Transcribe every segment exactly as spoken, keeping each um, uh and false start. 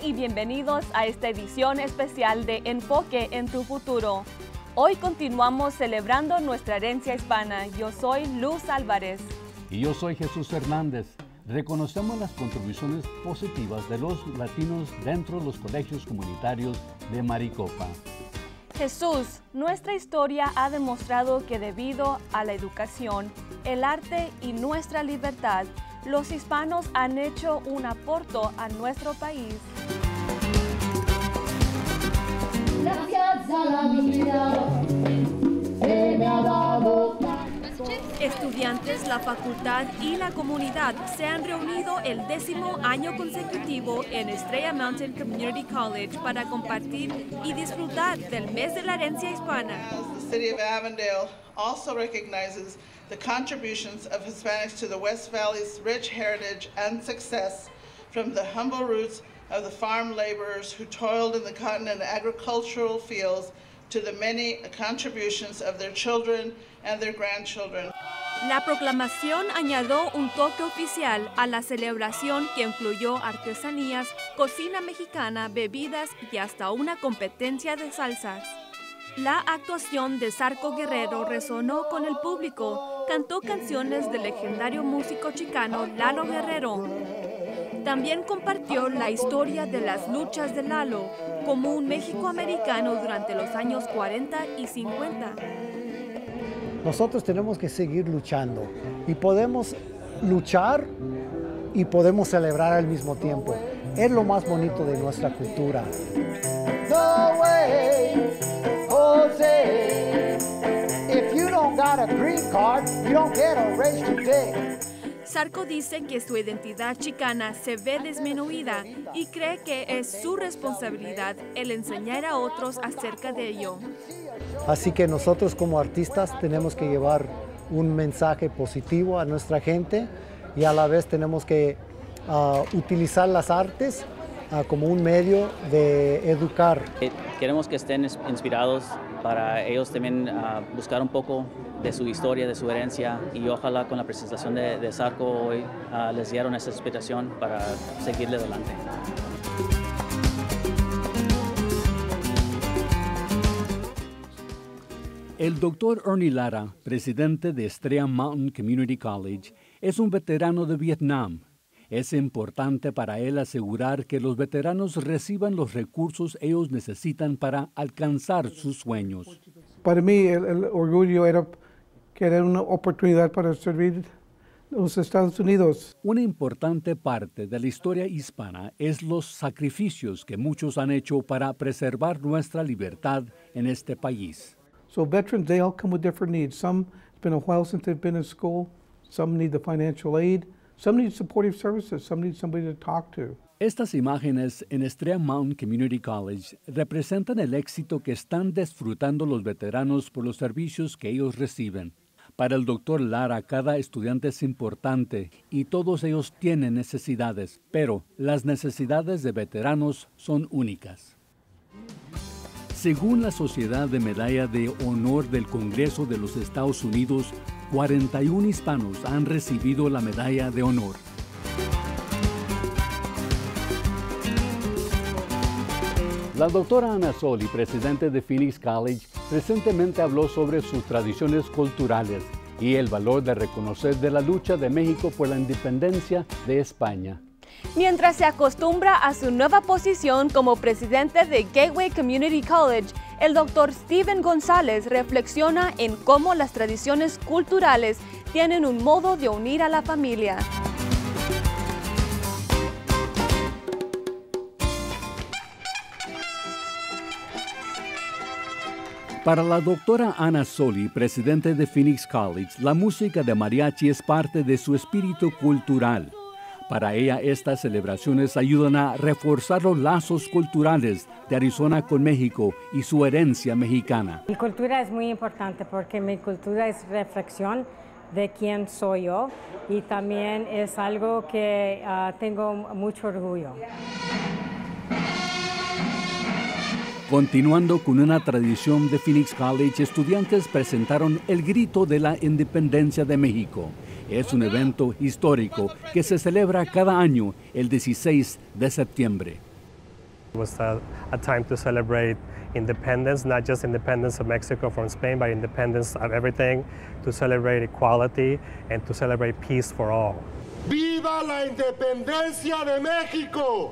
y bienvenidos a esta edición especial de Enfoque en tu Futuro. Hoy continuamos celebrando nuestra herencia hispana. Yo soy Luz Álvarez. Y yo soy Jesús Hernández. Reconocemos las contribuciones positivas de los latinos dentro de los colegios comunitarios de Maricopa. Jesús, nuestra historia ha demostrado que debido a la educación, el arte y nuestra libertad, los hispanos han hecho un aporte a nuestro país. Gracias a la vida se me ha dado. Estudiantes, la facultad y la comunidad se han reunido el décimo año consecutivo en Estrella Mountain Community College para compartir y disfrutar del mes de la herencia hispana. The City of Avondale also recognizes the contributions of Hispanics to the West Valley's rich heritage and success, from the humble roots of the farm laborers who toiled in the cotton and agricultural fields to the many contributions of their children and their grandchildren. La proclamación añadió un toque oficial a la celebración que incluyó artesanías, cocina mexicana, bebidas y hasta una competencia de salsas. La actuación de Zarco Guerrero resonó con el público, cantó canciones del legendario músico chicano Lalo Guerrero. También compartió la historia de las luchas de Lalo como un México-americano durante los años cuarenta y cincuenta. Nosotros tenemos que seguir luchando y podemos luchar y podemos celebrar al mismo tiempo. Es lo más bonito de nuestra cultura. No way, Jose. If you don't got a green card, you don't get a race today. Zarco dice que su identidad chicana se ve disminuida y cree que es su responsabilidad el enseñar a otros acerca de ello. Así que nosotros como artistas tenemos que llevar un mensaje positivo a nuestra gente y a la vez tenemos que uh, utilizar las artes uh, como un medio de educar. Queremos que estén inspirados para ellos también uh, buscar un poco de su historia, de su herencia, y ojalá con la presentación de, de Zarco hoy uh, les dieron esa inspiración para seguirle adelante. El doctor Ernie Lara, presidente de Estrella Mountain Community College, es un veterano de Vietnam. Es importante para él asegurar que los veteranos reciban los recursos ellos necesitan para alcanzar sus sueños. Para mí el, el orgullo era que era una oportunidad para servir a los Estados Unidos. Una importante parte de la historia hispana es los sacrificios que muchos han hecho para preservar nuestra libertad en este país. So veterans, they all come with different needs. Some, it's been a while since they've been in school. Some need the financial aid. Some need supportive services. Some need somebody to talk to. Estas imágenes en Estrella Mountain Community College representan el éxito que están disfrutando los veteranos por los servicios que ellos reciben. Para el doctor Lara, cada estudiante es importante y todos ellos tienen necesidades, pero las necesidades de veteranos son únicas. Según la Sociedad de Medalla de Honor del Congreso de los Estados Unidos, cuarenta y un hispanos han recibido la Medalla de Honor. La doctora Ana Soli, presidente de Phoenix College, recientemente habló sobre sus tradiciones culturales y el valor de reconocer de la lucha de México por la independencia de España. Mientras se acostumbra a su nueva posición como presidente de Gateway Community College, el doctor Steven González reflexiona en cómo las tradiciones culturales tienen un modo de unir a la familia. Para la doctora Ana Soli, presidente de Phoenix College, la música de mariachi es parte de su espíritu cultural. Para ella, estas celebraciones ayudan a reforzar los lazos culturales de Arizona con México y su herencia mexicana. Mi cultura es muy importante porque mi cultura es reflexión de quién soy yo y también es algo que uh, tengo mucho orgullo. Continuando con una tradición de Phoenix College, estudiantes presentaron el Grito de la Independencia de México. Es un evento histórico que se celebra cada año el dieciséis de septiembre. It was a, a time to celebrate independence, not just independence of Mexico from Spain, but independence of everything, to celebrate equality and to celebrate peace for all. ¡Viva la independencia de México!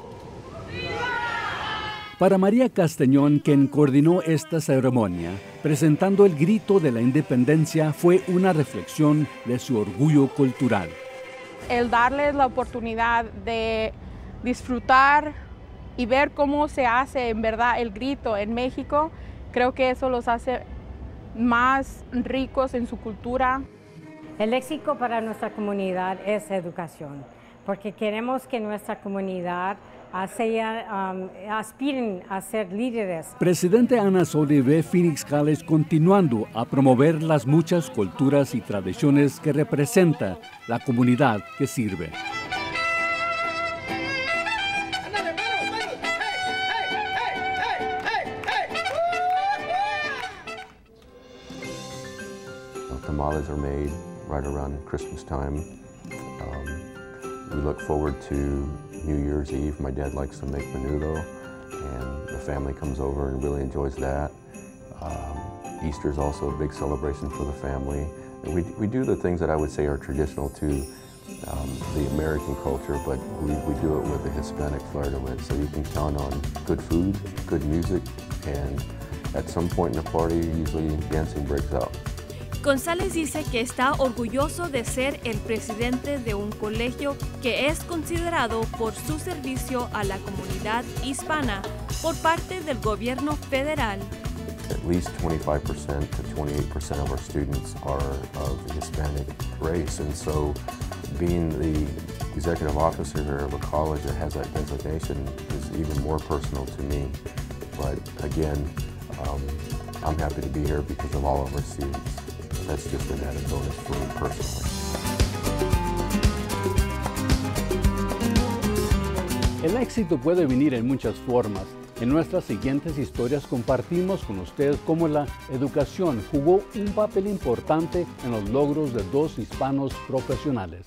Para María Castañón, quien coordinó esta ceremonia, presentando el grito de la independencia fue una reflexión de su orgullo cultural. El darles la oportunidad de disfrutar y ver cómo se hace en verdad el grito en México, creo que eso los hace más ricos en su cultura. El éxito para nuestra comunidad es educación, porque queremos que nuestra comunidad sea, um, aspiren a ser líderes. Presidente Ana Sodi ve Phoenix College continuando a promover las muchas culturas y tradiciones que representa la comunidad que sirve. Tamales are made right around Christmas time. Um, we look forward to New Year's Eve. My dad likes to make menudo, and the family comes over and really enjoys that. Um, Easter is also a big celebration for the family. And we, we do the things that I would say are traditional to um, the American culture, but we, we do it with a Hispanic flair to it. So you can count on good food, good music, and at some point in the party, usually dancing breaks out. González dice que está orgulloso de ser el presidente de un colegio que es considerado por su servicio a la comunidad hispana por parte del gobierno federal. At least twenty-five percent to twenty-eight percent of our students are of the Hispanic race, and so being the executive officer here of a college that has that designation is even more personal to me. But again, um, I'm happy to be here because of all of our students. That's just an added bonus for me personally. El éxito puede venir en muchas formas. En nuestras siguientes historias compartimos con ustedes cómo la educación jugó un papel importante en los logros de dos hispanos profesionales.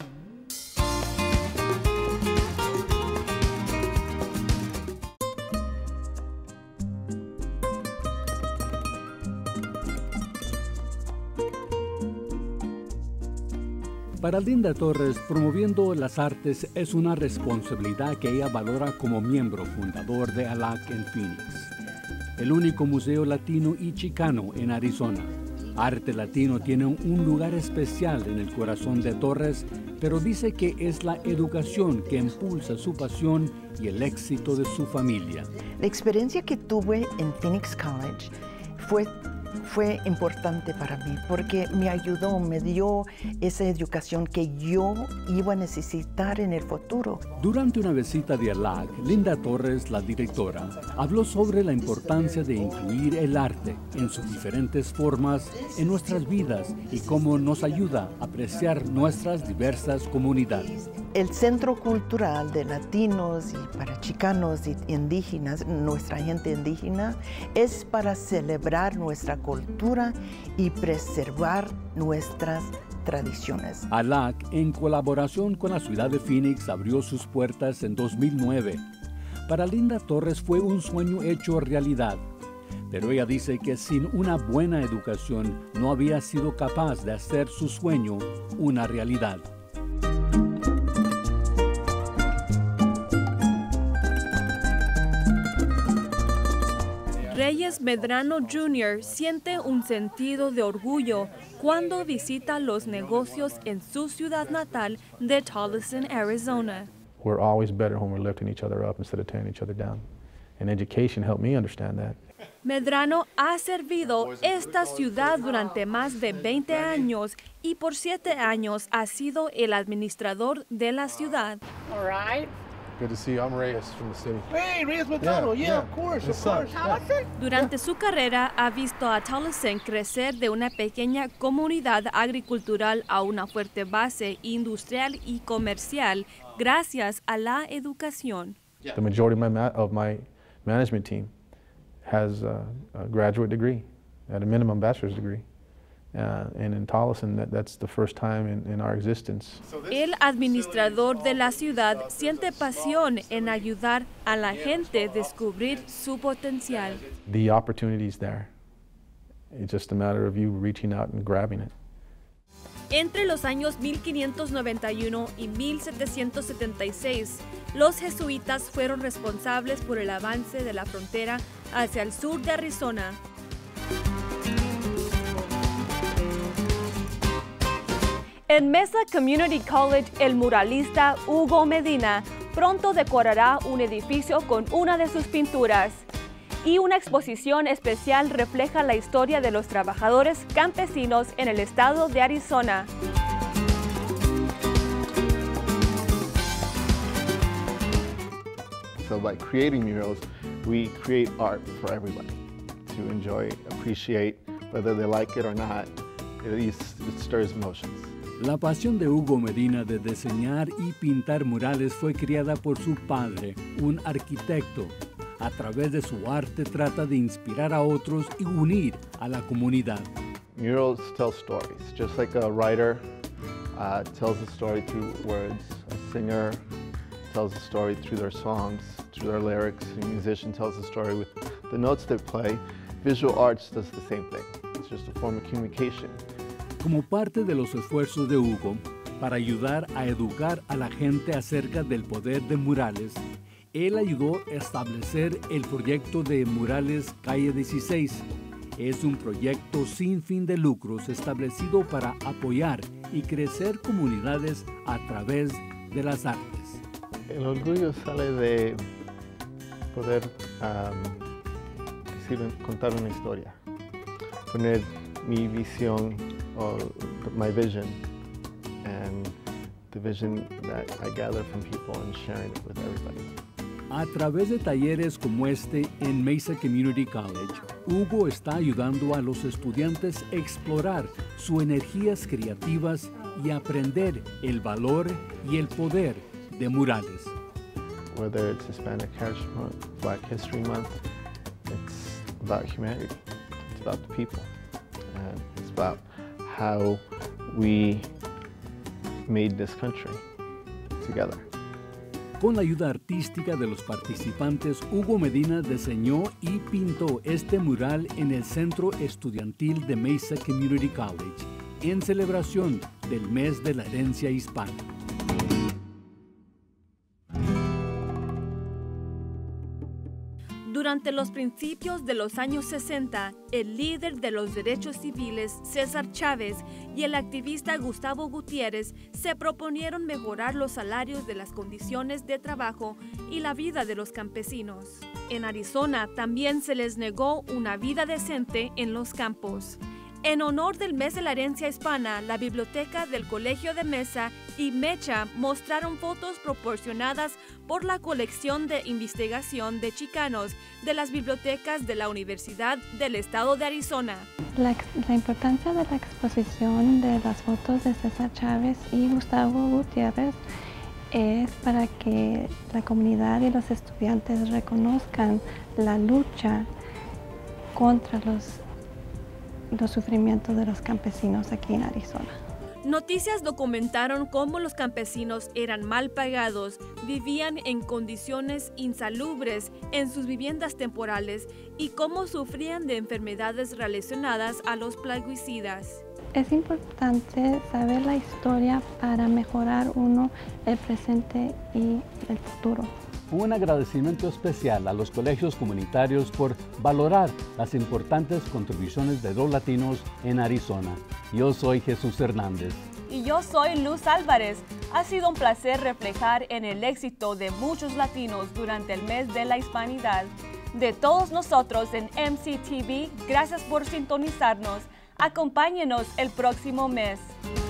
Para Linda Torres, promoviendo las artes es una responsabilidad que ella valora como miembro fundador de A L A C en Phoenix, el único museo latino y chicano en Arizona. Arte latino tiene un lugar especial en el corazón de Torres, pero dice que es la educación que impulsa su pasión y el éxito de su familia. La experiencia que tuve en Phoenix College fue fue importante para mí porque me ayudó, me dio esa educación que yo iba a necesitar en el futuro. Durante una visita de A L A C, Linda Torres, la directora, habló sobre la importancia de incluir el arte en sus diferentes formas en nuestras vidas y cómo nos ayuda a apreciar nuestras diversas comunidades. El Centro Cultural de Latinos y para Chicanos y indígenas, nuestra gente indígena, es para celebrar nuestra cultura y preservar nuestras tradiciones. A L A C, en colaboración con la ciudad de Phoenix, abrió sus puertas en dos mil nueve. Para Linda Torres fue un sueño hecho realidad, pero ella dice que sin una buena educación no había sido capaz de hacer su sueño una realidad. Reyes Medrano junior siente un sentido de orgullo cuando visita los negocios en su ciudad natal de Tolleson, Arizona. We're always better when we're lifting each other up instead of tearing each other down. And education helped me understand that. Medrano ha servido esta ciudad durante más de veinte años y por siete años ha sido el administrador de la ciudad. All right. Good to see you. I'm Reyes from the city. Hey, Reyes Medrano. Yeah, yeah, yeah, of course, of course. Yeah. Durante su carrera ha visto a Tolleson crecer de una pequeña comunidad agricultural a una fuerte base industrial y comercial gracias a la educación. The majority of my, of my management team has a, a graduate degree, at a minimum bachelor's degree. Uh, and in Tolleson, that, that's the first time in, in our existence. El administrador de la ciudad siente pasión en ayudar a la gente a descubrir su potencial. The opportunity's there. It's just a matter of you reaching out and grabbing it. Entre los años mil quinientos noventa y uno y mil setecientos setenta y seis, los jesuitas fueron responsables por el avance de la frontera hacia el sur de Arizona. En Mesa Community College, el muralista Hugo Medina pronto decorará un edificio con una de sus pinturas. Y una exposición especial refleja la historia de los trabajadores campesinos en el estado de Arizona. So by creating murals, we create art for everybody to enjoy, appreciate, whether they like it or not. It, it stirs emotions. La pasión de Hugo Medina de diseñar y pintar murales fue criada por su padre, un arquitecto. A través de su arte trata de inspirar a otros y unir a la comunidad. Murals tell stories, just like a writer uh, tells a story through words, a singer tells a story through their songs, through their lyrics, a musician tells a story with the notes they play. Visual arts does the same thing. It's just a form of communication. Como parte de los esfuerzos de Hugo para ayudar a educar a la gente acerca del poder de murales, él ayudó a establecer el proyecto de Murales Calle dieciséis. Es un proyecto sin fin de lucros establecido para apoyar y crecer comunidades a través de las artes. El orgullo sale de poder um, decir, contar una historia, poner mi visión or my vision and the vision that I gather from people and sharing it with everybody. A través de talleres como este en Mesa Community College, Hugo está ayudando a los estudiantes a explorar sus energías creativas y aprender el valor y el poder de murales. Whether it's Hispanic Heritage Month, Black History Month, it's about humanity, it's about the people, and it's about how we made this country together. Con la ayuda artística de los participantes, Hugo Medina diseñó y pintó este mural en el Centro Estudiantil de Mesa Community College, en celebración del Mes de la Herencia Hispana. Durante los principios de los años sesenta, el líder de los derechos civiles, César Chávez, y el activista Gustavo Gutiérrez se proponieron mejorar los salarios de las condiciones de trabajo y la vida de los campesinos. En Arizona también se les negó una vida decente en los campos. En honor del Mes de la Herencia Hispana, la Biblioteca del Colegio de Mesa y Mecha mostraron fotos proporcionadas por la colección de investigación de chicanos de las bibliotecas de la Universidad del Estado de Arizona. La, la importancia de la exposición de las fotos de César Chávez y Gustavo Gutiérrez es para que la comunidad y los estudiantes reconozcan la lucha contra los los sufrimientos de los campesinos aquí en Arizona. Noticias documentaron cómo los campesinos eran mal pagados, vivían en condiciones insalubres en sus viviendas temporales y cómo sufrían de enfermedades relacionadas a los plaguicidas. Es importante saber la historia para mejorar uno el presente y el futuro. Un agradecimiento especial a los colegios comunitarios por valorar las importantes contribuciones de los latinos en Arizona. Yo soy Jesús Hernández. Y yo soy Luz Álvarez. Ha sido un placer reflejar en el éxito de muchos latinos durante el mes de la hispanidad. De todos nosotros en M C T V, gracias por sintonizarnos. Acompáñenos el próximo mes.